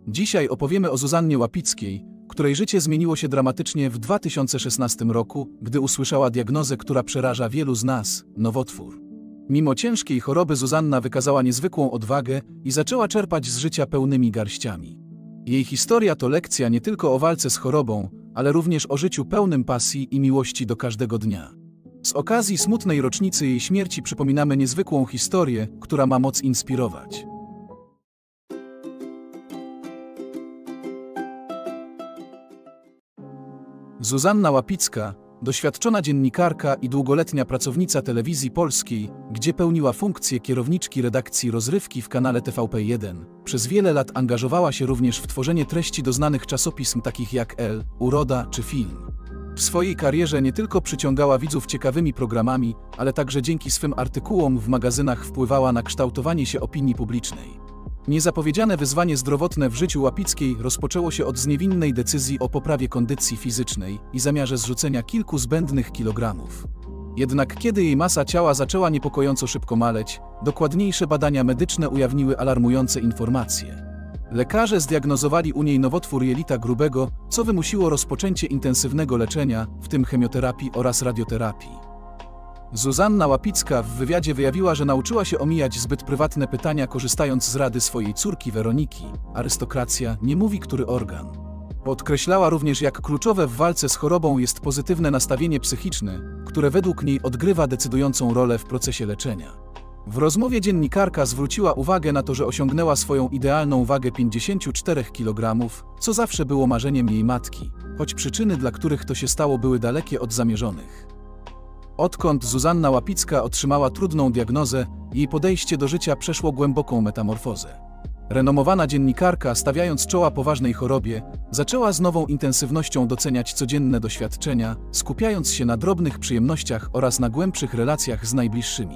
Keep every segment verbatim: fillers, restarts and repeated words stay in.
Dzisiaj opowiemy o Zuzannie Łapickiej, której życie zmieniło się dramatycznie w dwa tysiące szesnastym roku, gdy usłyszała diagnozę, która przeraża wielu z nas – nowotwór. Mimo ciężkiej choroby Zuzanna wykazała niezwykłą odwagę i zaczęła czerpać z życia pełnymi garściami. Jej historia to lekcja nie tylko o walce z chorobą, ale również o życiu pełnym pasji i miłości do każdego dnia. Z okazji smutnej rocznicy jej śmierci przypominamy niezwykłą historię, która ma moc inspirować. Zuzanna Łapicka, doświadczona dziennikarka i długoletnia pracownica Telewizji Polskiej, gdzie pełniła funkcję kierowniczki redakcji rozrywki w kanale T V P jeden, przez wiele lat angażowała się również w tworzenie treści do znanych czasopism takich jak Elle, Uroda czy Film. W swojej karierze nie tylko przyciągała widzów ciekawymi programami, ale także dzięki swym artykułom w magazynach wpływała na kształtowanie się opinii publicznej. Niezapowiedziane wyzwanie zdrowotne w życiu Łapickiej rozpoczęło się od niewinnej decyzji o poprawie kondycji fizycznej i zamiarze zrzucenia kilku zbędnych kilogramów. Jednak kiedy jej masa ciała zaczęła niepokojąco szybko maleć, dokładniejsze badania medyczne ujawniły alarmujące informacje. Lekarze zdiagnozowali u niej nowotwór jelita grubego, co wymusiło rozpoczęcie intensywnego leczenia, w tym chemioterapii oraz radioterapii. Zuzanna Łapicka w wywiadzie wyjawiła, że nauczyła się omijać zbyt prywatne pytania, korzystając z rady swojej córki Weroniki. Arystokracja nie mówi, który organ. Podkreślała również, jak kluczowe w walce z chorobą jest pozytywne nastawienie psychiczne, które według niej odgrywa decydującą rolę w procesie leczenia. W rozmowie dziennikarka zwróciła uwagę na to, że osiągnęła swoją idealną wagę pięćdziesiąt cztery kilogramy, co zawsze było marzeniem jej matki, choć przyczyny, dla których to się stało, były dalekie od zamierzonych. Odkąd Zuzanna Łapicka otrzymała trudną diagnozę, jej podejście do życia przeszło głęboką metamorfozę. Renomowana dziennikarka, stawiając czoła poważnej chorobie, zaczęła z nową intensywnością doceniać codzienne doświadczenia, skupiając się na drobnych przyjemnościach oraz na głębszych relacjach z najbliższymi.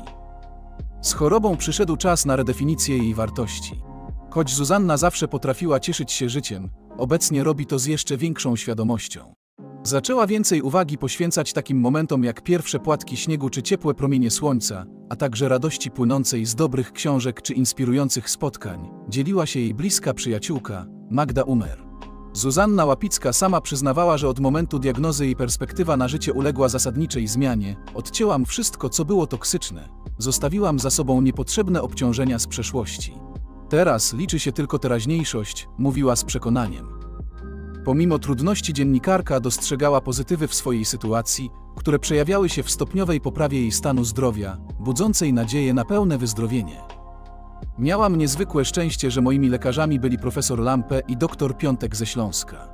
Z chorobą przyszedł czas na redefinicję jej wartości. Choć Zuzanna zawsze potrafiła cieszyć się życiem, obecnie robi to z jeszcze większą świadomością. Zaczęła więcej uwagi poświęcać takim momentom jak pierwsze płatki śniegu czy ciepłe promienie słońca, a także radości płynącej z dobrych książek czy inspirujących spotkań, dzieliła się jej bliska przyjaciółka, Magda Umer. Zuzanna Łapicka sama przyznawała, że od momentu diagnozy jej perspektywa na życie uległa zasadniczej zmianie. Odcięłam wszystko, co było toksyczne. Zostawiłam za sobą niepotrzebne obciążenia z przeszłości. Teraz liczy się tylko teraźniejszość, mówiła z przekonaniem. Pomimo trudności dziennikarka dostrzegała pozytywy w swojej sytuacji, które przejawiały się w stopniowej poprawie jej stanu zdrowia, budzącej nadzieję na pełne wyzdrowienie. Miałam niezwykłe szczęście, że moimi lekarzami byli profesor Lampe i doktor Piątek ze Śląska.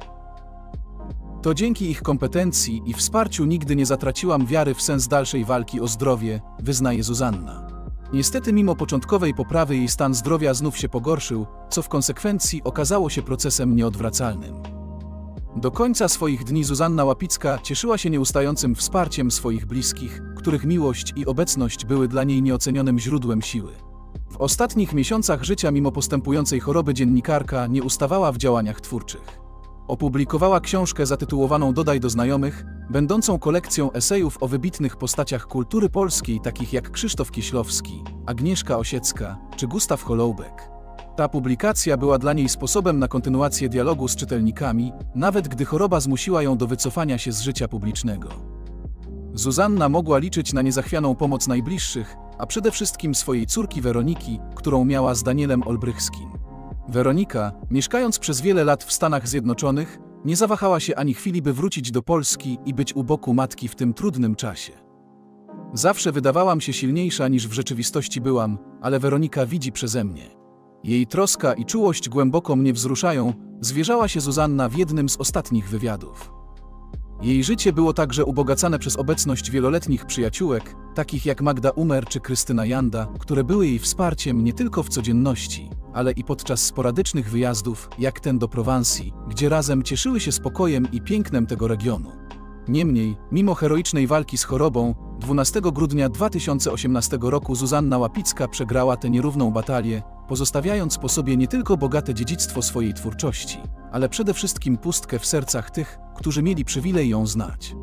To dzięki ich kompetencji i wsparciu nigdy nie zatraciłam wiary w sens dalszej walki o zdrowie, wyznaje Zuzanna. Niestety mimo początkowej poprawy jej stan zdrowia znów się pogorszył, co w konsekwencji okazało się procesem nieodwracalnym. Do końca swoich dni Zuzanna Łapicka cieszyła się nieustającym wsparciem swoich bliskich, których miłość i obecność były dla niej nieocenionym źródłem siły. W ostatnich miesiącach życia mimo postępującej choroby dziennikarka nie ustawała w działaniach twórczych. Opublikowała książkę zatytułowaną Dodaj do znajomych, będącą kolekcją esejów o wybitnych postaciach kultury polskiej takich jak Krzysztof Kieślowski, Agnieszka Osiecka czy Gustaw Holoubek. Ta publikacja była dla niej sposobem na kontynuację dialogu z czytelnikami, nawet gdy choroba zmusiła ją do wycofania się z życia publicznego. Zuzanna mogła liczyć na niezachwianą pomoc najbliższych, a przede wszystkim swojej córki Weroniki, którą miała z Danielem Olbrychskim. Weronika, mieszkając przez wiele lat w Stanach Zjednoczonych, nie zawahała się ani chwili, by wrócić do Polski i być u boku matki w tym trudnym czasie. Zawsze wydawałam się silniejsza niż w rzeczywistości byłam, ale Weronika widzi przeze mnie. Jej troska i czułość głęboko mnie wzruszają, zwierzała się Zuzanna w jednym z ostatnich wywiadów. Jej życie było także ubogacane przez obecność wieloletnich przyjaciółek, takich jak Magda Umer czy Krystyna Janda, które były jej wsparciem nie tylko w codzienności, ale i podczas sporadycznych wyjazdów, jak ten do Prowansji, gdzie razem cieszyły się spokojem i pięknem tego regionu. Niemniej, mimo heroicznej walki z chorobą, dwunastego grudnia dwa tysiące osiemnastego roku Zuzanna Łapicka przegrała tę nierówną batalię, pozostawiając po sobie nie tylko bogate dziedzictwo swojej twórczości, ale przede wszystkim pustkę w sercach tych, którzy mieli przywilej ją znać.